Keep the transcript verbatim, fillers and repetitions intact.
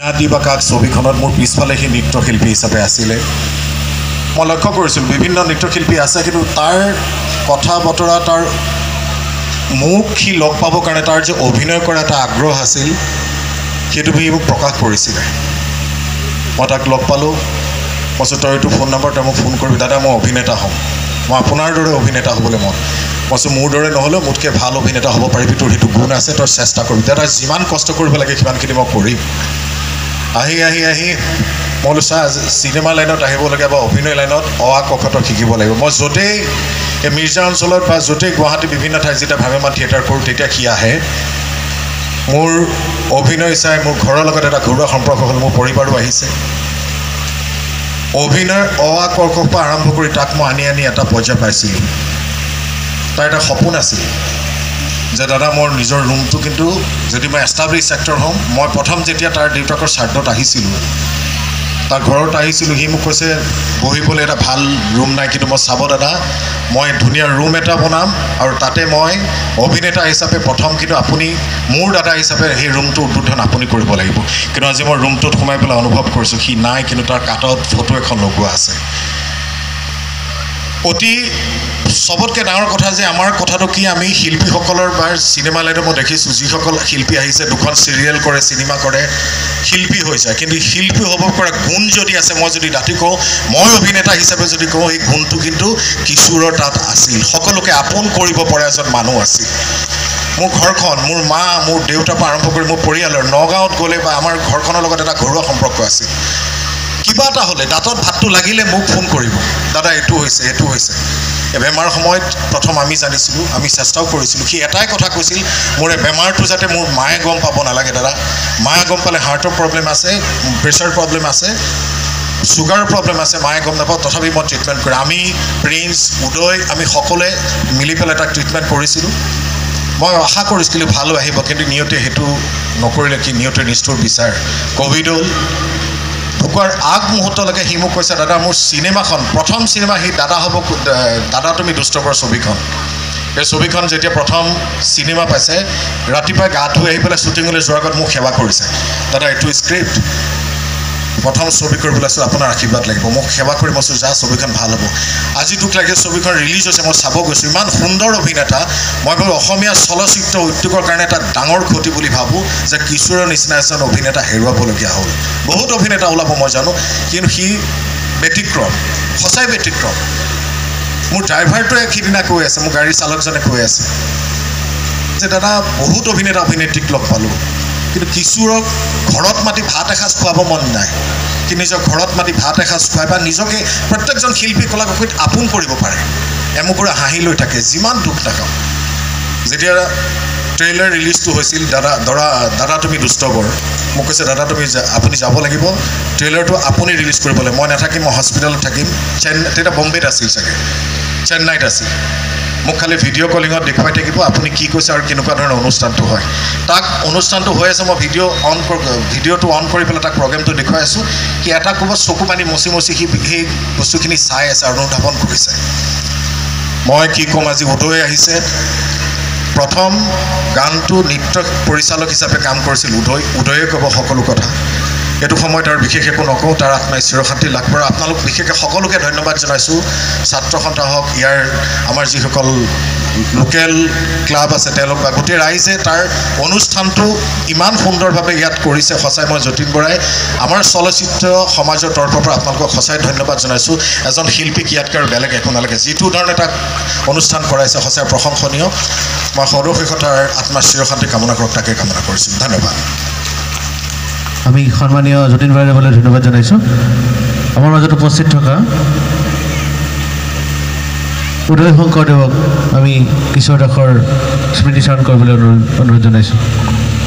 আদিবাকাক ছবিখনত মোৰ পিছফালে সি নৃত্যশিল্পী হিচাপে আছিলে মই লক্ষ্য কৰিছিলোঁ বিভিন্ন নৃত্যশিল্পী আছে কিন্তু তাৰ কথা বতৰা তাৰ মোক সি লগ পাবৰ কাৰণে তাৰ যে অভিনয় কৰা এটা আগ্ৰহ আছিল সেইটো সি মোক প্ৰকাশ কৰিছিলে মই তাক লগ পালোঁ মই তই এইটো ফোন নম্বৰ তই মোক ফোন কৰিবি দাদা মই অভিনেতা হ'ম মই আপোনাৰ দৰে অভিনেতা হ'বলৈ মন মই মোৰ দৰে নহ'লেও মোতকৈ ভাল অভিনেতা হ'ব পাৰিবি তোৰ সেইটো গুণ আছে তই চেষ্টা কৰিবি দাদা যিমান কষ্ট কৰিব লাগে সিমানখিনি মই কৰিম আহি আহি আহি মই বোলো চা চিনেমা লাইনত আহিব লাগে বা অভিনয় লাইনত অ আ ক খ তই শিকিব লাগিব মই য'তেই এই মিৰ্জা অঞ্চলত বা য'তেই গুৱাহাটী বিভিন্ন ঠাইত যেতিয়া ভ্ৰাম্যমান থিয়েটাৰ কৰোঁ তেতিয়া সি আহে মোৰ অভিনয় চাই মোৰ ঘৰৰ লগত এটা ঘৰুৱা সম্পৰ্ক হ'ল মোৰ পৰিবাৰো আহিছে অভিনয় অ আ ক খ পৰা আৰম্ভ কৰি তাক মই আনি আনি এটা পৰ্যায় পাইছিলোঁ তাৰ এটা সপোন আছিল যে দাদা মোৰ নিজৰ ৰুমটো কিন্তু যদি মই এষ্টাব্লিছ এক্টৰ হ'ম মই প্ৰথম যেতিয়া তাৰ দেউতাকৰ শ্ৰাদ্ধত আহিছিলোঁ তাৰ ঘৰত আহিছিলোঁ সি মোক কৈছে বহিবলৈ এটা ভাল ৰুম নাই কিন্তু মই চাব দাদা মই ধুনীয়া ৰুম এটা বনাম আৰু তাতে মই অভিনেতা হিচাপে প্ৰথম কিন্তু আপুনি মোৰ দাদা হিচাপে সেই ৰুমটো উদ্বোধন আপুনি কৰিব লাগিব কিন্তু আজি মই ৰুমটোত সোমাই পেলাই অনুভৱ কৰিছোঁ সি নাই কিন্তু তাৰ কাঠত ফটো এখন লগোৱা আছে অতি সবতকৈ ডাঙৰ কথা যে আমাৰ কথাটো কি আমি শিল্পীসকলৰ বা চিনেমা লাইনত মই দেখিছোঁ যিসকল শিল্পী আহিছে দুখন চিৰিয়েল কৰে চিনেমা কৰে শিল্পী হৈ যায় কিন্তু শিল্পী হ'ব পৰা গুণ যদি আছে মই যদি ৰাতি কওঁ মই অভিনেতা হিচাপে যদি কওঁ এই গুণটো কিন্তু কিশোৰৰ তাত আছিল সকলোকে আপোন কৰিব পৰা এজন মানুহ আছিল মোৰ ঘৰখন মোৰ মা মোৰ দেউতাৰ পৰা আৰম্ভ কৰি মোৰ পৰিয়ালৰ নগাঁৱত গ'লে বা আমাৰ ঘৰখনৰ লগত এটা ঘৰুৱা সম্পৰ্ক আছিল কিবা এটা হ'লে দাঁতত ভাতটো লাগিলে মোক ফোন কৰিব দাদা এইটো হৈছে এইটো হৈছে এই বেমাৰ সময়ত প্ৰথম আমি জানিছিলোঁ আমি চেষ্টাও কৰিছিলোঁ সি এটাই কথা কৈছিল মোৰ এই বেমাৰটো যাতে মোৰ মায়ে গম পাব নালাগে দাদা মায়ে গম পালে হাৰ্টৰ প্ৰব্লেম আছে প্ৰেছাৰ প্ৰব্লেম আছে ছুগাৰ প্ৰব্লেম আছে মায়ে গম নাপাওঁ তথাপি মই ট্ৰিটমেণ্ট কৰি আমি প্ৰিন্স উদয় আমি সকলোৱে মিলি পেলাই তাক ট্ৰিটমেণ্ট কৰিছিলোঁ মই আশা কৰিছিলোঁ ভাল আহিব কিন্তু নিয়তে সেইটো নকৰিলে কি নিয়তে নিষ্ঠুৰ বিচাৰ ক'ভিড হ'ল ঢুকোৱাৰ আগ মুহূৰ্তলৈকে সি মোক কৈছে দাদা মোৰ চিনেমাখন প্ৰথম চিনেমা সি দাদা হ'ব দাদা তুমি দুষ্ট কৰ ছবিখন এই ছবিখন যেতিয়া প্ৰথম চিনেমা পাইছে ৰাতিপুৱাই গা ধুই আহি পেলাই শ্বুটিঙলৈ যোৱাৰ আগত মোক সেৱা কৰিছে দাদা এইটো স্ক্ৰিপ্ট প্ৰথম ছবি কৰিবলৈ আছোঁ আপোনাৰ আশীৰ্বাদ লাগিব মোক সেৱা কৰি মই যা ছবিখন ভাল হ'ব আজি দুখ লাগে ছবিখন ৰিলিজ হৈছে মই চাব গৈছোঁ ইমান সুন্দৰ অভিনেতা মই ভাবোঁ অসমীয়া চলচ্চিত্ৰ উদ্যোগৰ কাৰণে এটা ডাঙৰ ক্ষতি বুলি ভাবোঁ যে কিশোৰৰ নিচিনা এজন অভিনেতা হেৰুৱাবলগীয়া হ'ল বহুত অভিনেতা ওলাব মই জানো কিন্তু সি ব্যতিক্ৰম সঁচাই ব্যতিক্ৰম মোৰ ড্ৰাইভাৰটোৱে সিদিনা কৈ আছে মোৰ গাড়ীৰ চালকজনে কৈ আছে যে দাদা বহুত অভিনেতা অভিনেত্ৰীক লগ পালোঁ কিন্তু কিশোৰক ঘৰত মাতি ভাত এসাঁজ খুৱাব মন নাই কি নিজৰ ঘৰত মাতি ভাত এসাঁজ খুৱাই বা নিজকে প্ৰত্যেকজন শিল্পী কলাকুশলীত আপোন কৰিব পাৰে এমুকুৰা হাঁহি লৈ থাকে যিমান দুখ নাখাওঁ যেতিয়া ট্ৰেইলাৰ ৰিলিজটো হৈছিল দাদা দৰা দাদা তুমি দুষ্ট কৰ মোক কৈছে দাদা তুমি আপুনি যাব লাগিব ট্ৰেইলাৰটো আপুনি ৰিলিজ কৰিব লাগিব মই নাথাকিম মই হস্পিটেলত থাকিম চেন্নাই তেতিয়া বম্বেত আছিল চাগে চেন্নাইত আছিল মোক খালি ভিডিঅ' কলিঙত দেখুৱাই থাকিব আপুনি কি কৈছে আৰু কেনেকুৱা ধৰণৰ অনুষ্ঠানটো হয় তাক অনুষ্ঠানটো হৈ আছে মই ভিডিঅ' অন ভিডিঅ'টো অন কৰি পেলাই তাক প্ৰগ্ৰেমটো দেখুৱাই আছোঁ সি এটা ক'ৰবাত চকু পানী মচি মচি সি সেই বস্তুখিনি চাই আছে আৰু অনুধাৱন কৰিছে মই কি ক'ম আজি উদয় আহিছে প্ৰথম গানটো নৃত্য পৰিচালক হিচাপে কাম কৰিছিল উদয় উদয়ে ক'ব সকলো কথা এইটো সময়ত আৰু বিশেষ একো নকওঁ তাৰ আত্মাই চিৰশান্তি লাভ কৰা আপোনালোক বিশেষকৈ সকলোকে ধন্যবাদ জনাইছোঁ ছাত্ৰ সন্থা হওক ইয়াৰ আমাৰ যিসকল লোকেল ক্লাব আছে তেওঁলোক বা গোটেই ৰাইজে তাৰ অনুষ্ঠানটো ইমান সুন্দৰভাৱে ইয়াত কৰিছে সঁচাই মই যতীন বৰাই আমাৰ চলচ্চিত্ৰ সমাজৰ তৰফৰ পৰা আপোনালোকক সঁচাই ধন্যবাদ জনাইছোঁ এজন শিল্পীক ইয়াতকৈ আৰু বেলেগ একো নালাগে যিটো ধৰণে তাক অনুষ্ঠান কৰাইছে সঁচাই প্ৰশংসনীয় মই সৰ্বশেষত তাৰ আত্মাৰ চিৰশান্তি কামনা কৰক তাকে কামনা কৰিছোঁ ধন্যবাদ আমি সন্মানীয় যতীন বৰাদেৱলৈ ধন্যবাদ জনাইছোঁ আমাৰ মাজত উপস্থিত থকা উদয় শংকৰদেৱক আমি কিশোৰ দাসৰ স্মৃতিচাৰণ কৰিবলৈ অনুৰোধ জনাইছোঁ